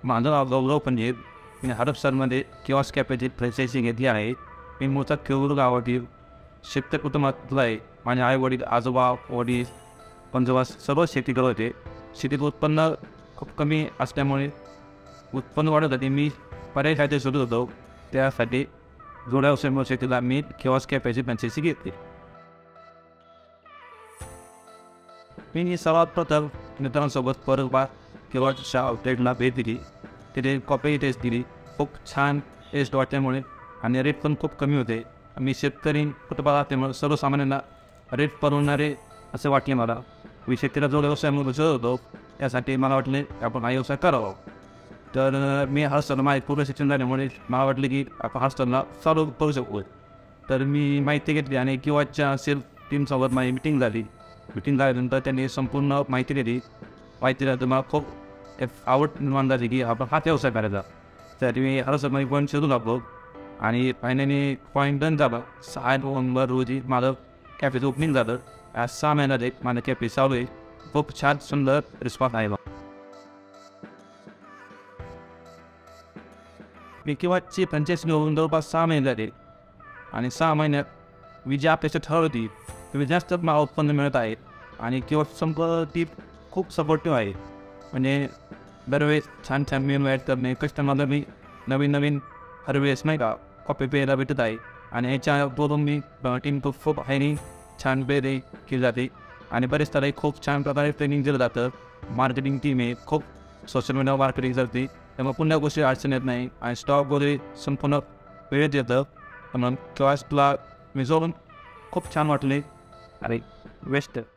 माझं नाव गौरव पंडित. मी हडपसरमध्ये किऑस्क कॅफेची फ्रँचायझी घेतली आहे. मी मूळचा केवळ गावातील शेतकरी कुटुंबातला आहे. माझे आई वडील, आजोबा, वडील, पंजोबा सर्व शेती करत होते. शेतीत उत्पन्न खूप कमी असल्यामुळे उत्पन्न वाढवण्यासाठी मी पर्याय काहीतरी शोधत होतो. त्यासाठी जोड्या व्यवसायामुळे शेतीला मी किऑस्क कॅफेची फ्रँचायझी घेतली. मी सर्वात प्रथम मित्रांसोबत परवा किऑस्कच्या आउटलेटला भेट दिली. तिथे कॉफी टेस्ट दिली. खूप छान टेस्ट वाटल्यामुळे आणि रेट पण खूप कमी होते. मी शेतकरी कुटुंबात असल्यामुळे सर्वसामान्यांना रेट परवडणारे असे वाटले मला. मी शेतीला जोड व्यवसायामुळे बसत होतो. त्यासाठी मला वाटले आपण हा व्यवसाय करावा. तर मी हॉस्टेलला माझे पूर्ण शिक्षण झाल्यामुळे मला वाटले की आपण हॉस्टेलला चालू करू शकू. तर मी माहिती घेतली आणि किऑस्कच्या सेल टीमसोबत माझी मिटिंग झाली. मिटिंग झाल्यानंतर त्यांनी संपूर्ण माहिती दिली. माहिती दिल्यानंतर मला खूप आवड निर्माण झाली की आपण हाच व्यवसाय करायचा. तर मी हॉस्टेलमध्ये पॉईंट शोधू लागलो आणि फायनली पॉईंट डन झाला. 6 नोव्हेंबर रोजी माझं कॅफेचं ओपनिंग झालं. आज 6 महिन्यात माझं कॅफे चालू आहे. खूप छान सुंदर रिस्पॉन्स आहे. मी किऑस्कची फ्रँचायझी घेऊन जवळपास 6 महिने झाले आणि 6 महिन्यात मी जी अपेक्षा ठरवली तुम्ही जास्त मला उत्पन्न मिळत आहे. आणि किऑस्क संपत्ती खूप सपोर्टिव्ह आहे. म्हणजे दरवेळेस छान छान मेनू ॲड करणे, कस्टमरला मी नवीन नवीन हर वेळेस नाही का कॉफी प्यायला भेटत आहे. आणि ह्याच्याबरोबर मी टीम खूप हायनी छान बेरे केली जाते आणि बरेच त्याला खूप छान प्रकारे ट्रेनिंग दिलं जातं. मार्केटिंग टीम आहे, खूप सोशल मीडियावर मार्केटिंग करते. त्यामुळे पुन्हा गोष्टी अडचण येत नाही आणि स्टॉक वगैरे संपूर्ण वेळेत येतं. म्हणून किऑस्कला मी जोडून खूप छान वाटले. अरे वेस्ट